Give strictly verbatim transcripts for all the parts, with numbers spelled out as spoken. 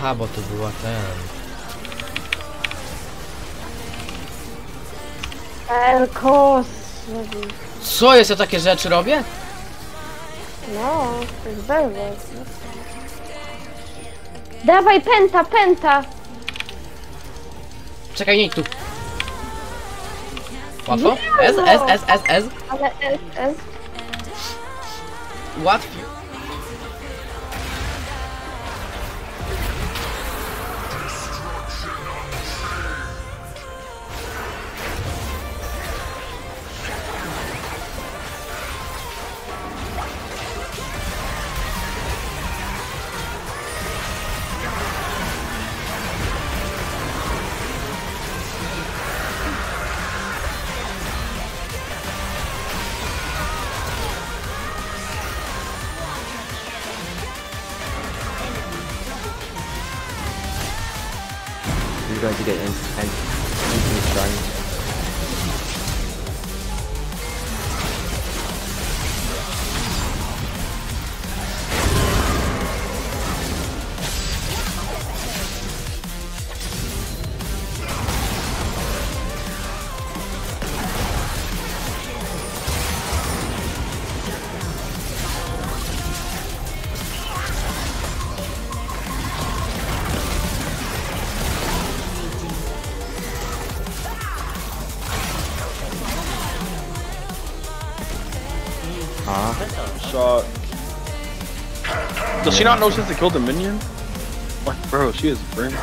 Aha, bo to była ten... Elkos. Co jest, ja takie rzeczy robię? No, to jest belwet. Dawaj, penta, penta! Czekaj, nie idź tu. Łatwo? S, S, S, S, S. Ale S, S. Łatwiej. You're going to get instantly strong. Huh? Shot. Does she not know since they killed the minion? Like, bro, she is a brain.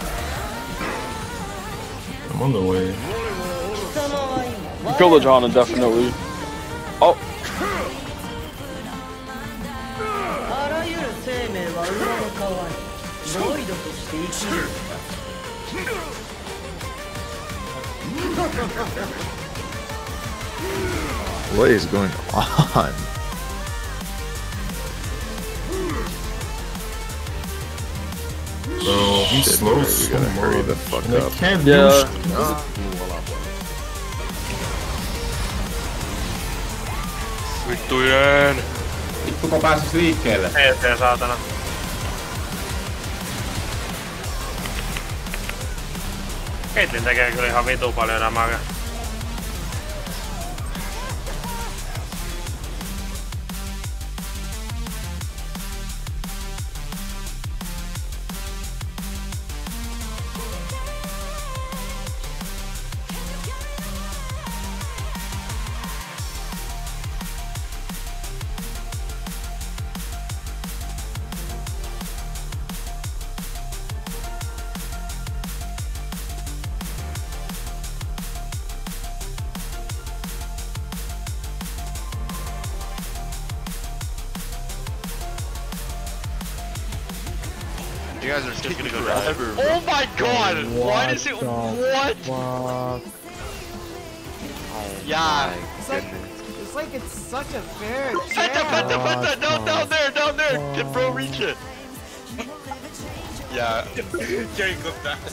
I'm on the way. You kill the John indefinitely. Oh. What is going on? Bro, he slows so much. Hurry the fuck and up. Can't yeah. Vittujen! Vittuko pääsis liikkeelle? P C saatana. Caitlyn tekee kyllä ihan vitu paljon damagea. You guys are just gonna go down. Oh my god! What? Why does it? What? Fuck. Yeah. It's like, it's like it's such a fair Penta, Penta, Penta! No, down there, down there! Can bro reach it? Yeah. Jerry clipped that.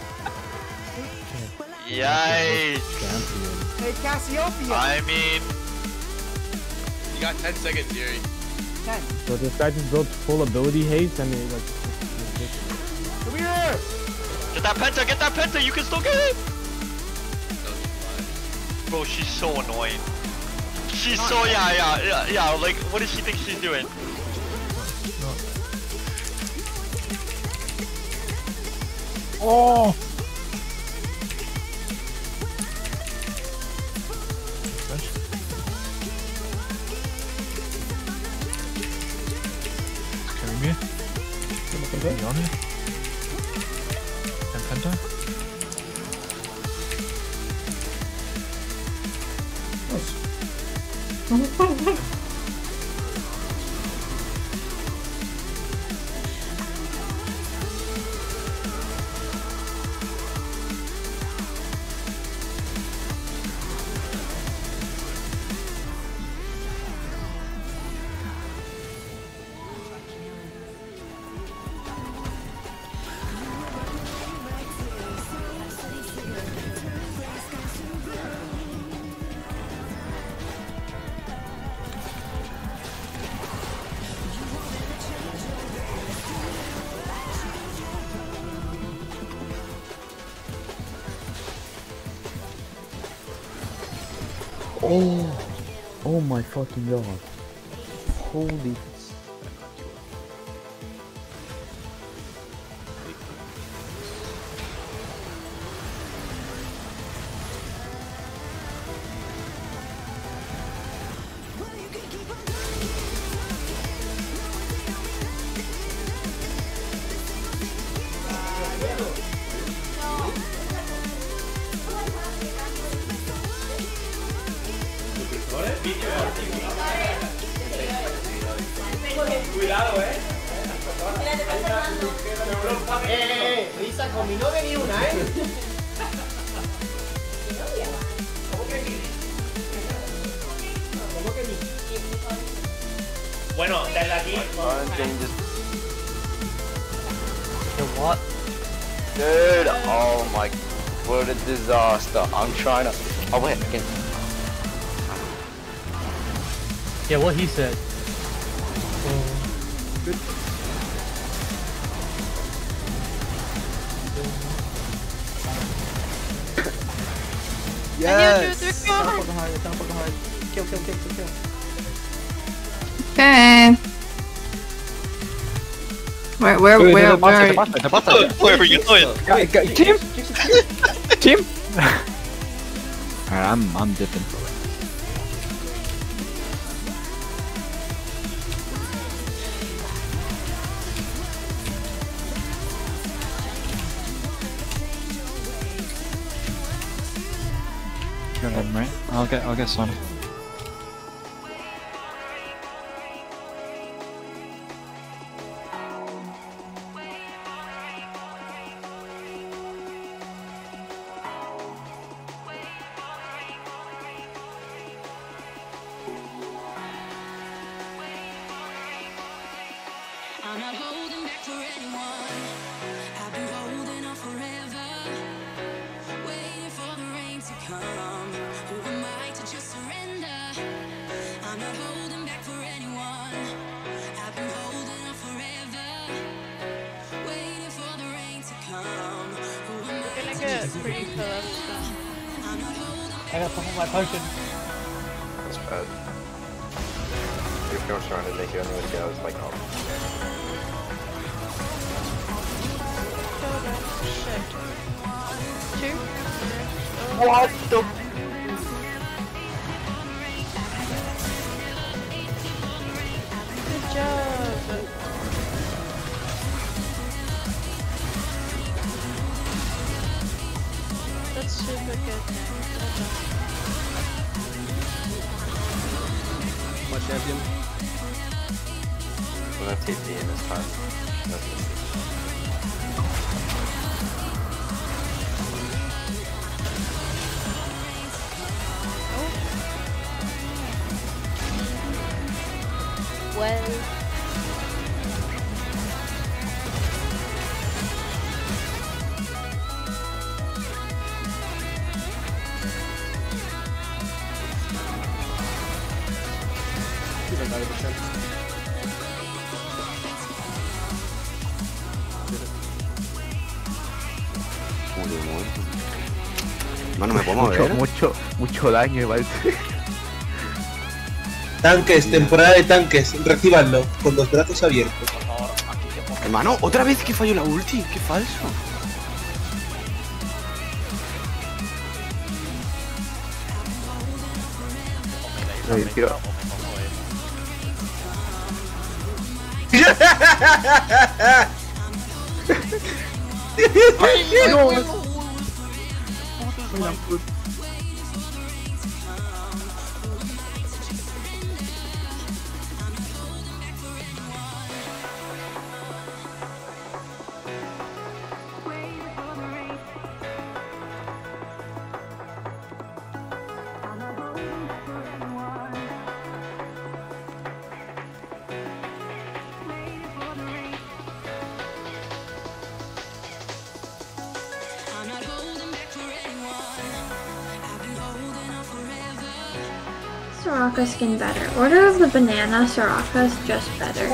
Yikes. Hey, Cassiopeia! I mean... You got ten seconds, Jerry. ten. So this guy just built full ability haste and it like... Come here! Get that Penta, get that Penta! You can still get it! Bro, she's so annoying. She's so, yeah, yeah, yeah, yeah, like, what does she think she's doing? Oh! Carry me. Are you on it? And Penta? Oh, oh my fucking god. Holy. Cuidado, eh. Eh, eh, Lisa, con mi novia ni una, eh. ¿Cómo que ni? ¿Cómo que ni? Bueno, desde aquí. What? Dude, oh my, what a disaster. I'm trying to. Oh, wait, again. Yeah, what he said. Good. Yes! Kill, kill, kill, kill, kill. Okay. Where, where, where, where? Where are you going? Team! Team! Alright, I'm, I'm dipping. Go ahead, right? I'll get, I'll get Sonic. I'm not holding back for anyone. I've been holding on forever, waiting for the rain to come. Who am I to just surrender? I'm not holding back for anyone. I've been holding on forever, waiting for the rain to come. Who am I to just surrender? I'm not holding back. I got to hold my potion. That's bad. Your girl's trying to make you anyone go, it's like, oh. Two. What the? Good job. That's super good. My champion. I'm gonna T P in this time. That's Well. Mano, me puedo mover. Mucho, mucho, mucho daño, igual. Tanques, temporada de tanques, recíbanlo, con los brazos abiertos. Hermano, otra vez que falló la ulti, qué falso. Oye, quiero... ¡Ay, no! Soraka skin better. Order of the Banana, Soraka's just better.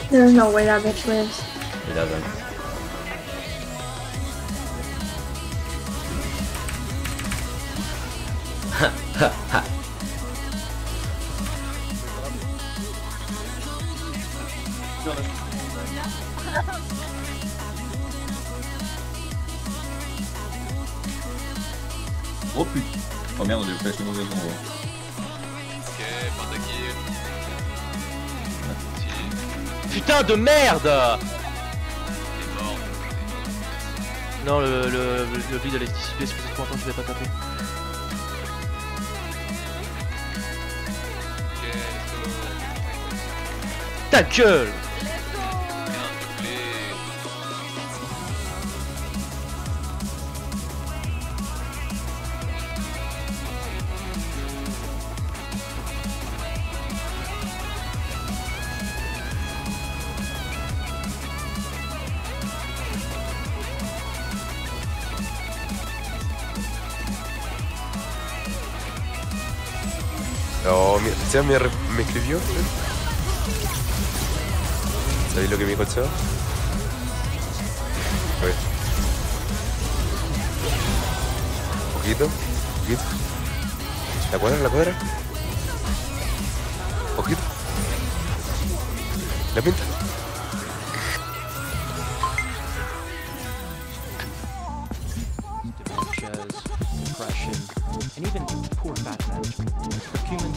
There's no way that bitch lives. He doesn't. Ha ha ha. Oh putain. Oh merde, j'ai fait une mauvaise endroit. Ok, pentakill. Putain de merde! T'es mort. Non, le, le, le vide allait se dissiper, c'est pour ça que je vais pas taper. Ok, let's go. Ta gueule! Bien doublé. No, mi- ¿sabes me, re- me escribió? ¿Sabéis lo que me dijo el Seba? A ver. Poquito, poquito. ¿La cuadra, la cuadra? Poquito. ¿La pinta? Depression, and even poor fat management. Curcumin.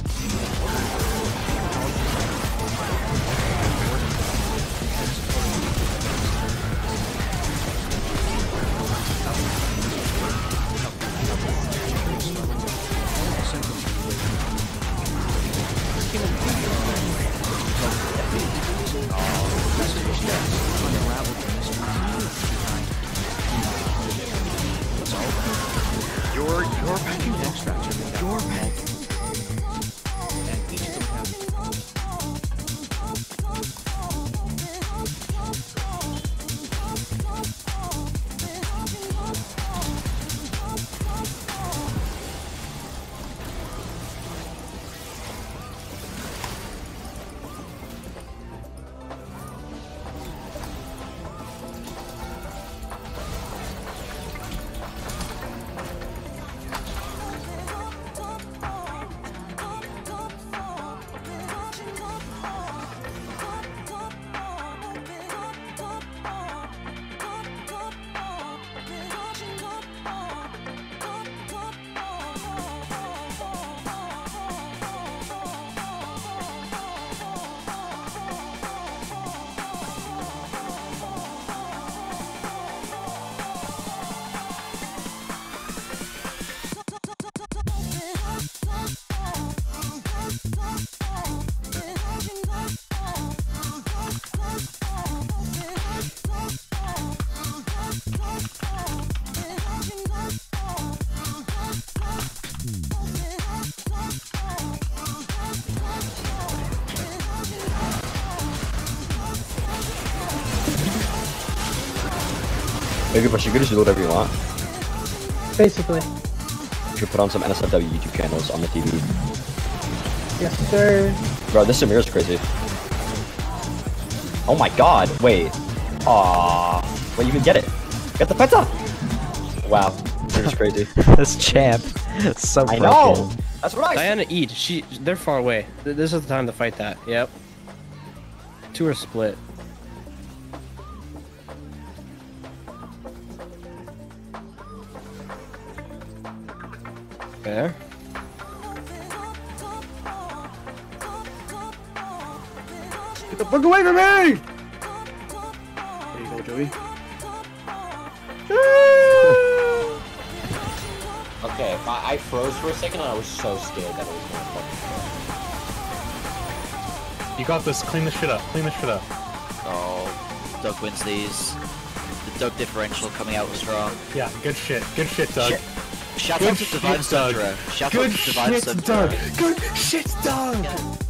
Your your vacuum extracts are made your vacuum. And each of them have You can push, you can just do whatever you want. Basically. You should put on some N S F W YouTube channels on the T V. Yes, sir. Bro, this Samir is crazy. Oh my god, wait. Aww. Wait, you can get it. Get the penta! Wow, Samir's crazy. This champ. So I broken. know! That's right! Diana, eat. She, they're far away. Th- This is the time to fight that. Yep. Two are split. There. Get the fuck away from me! There you go, Joey. Okay, I, I froze for a second and I was so scared that it was gonna fucking You got this. Clean this shit up. Clean this shit up. Oh, Doug wins these. The Doug differential coming out strong. Yeah, good shit. Good shit, Doug. Shit. Shout Good out to Divine shit, Doug. Sundra. Shout Good out to Divine shit, Sundra. Doug. Good shit, Doug.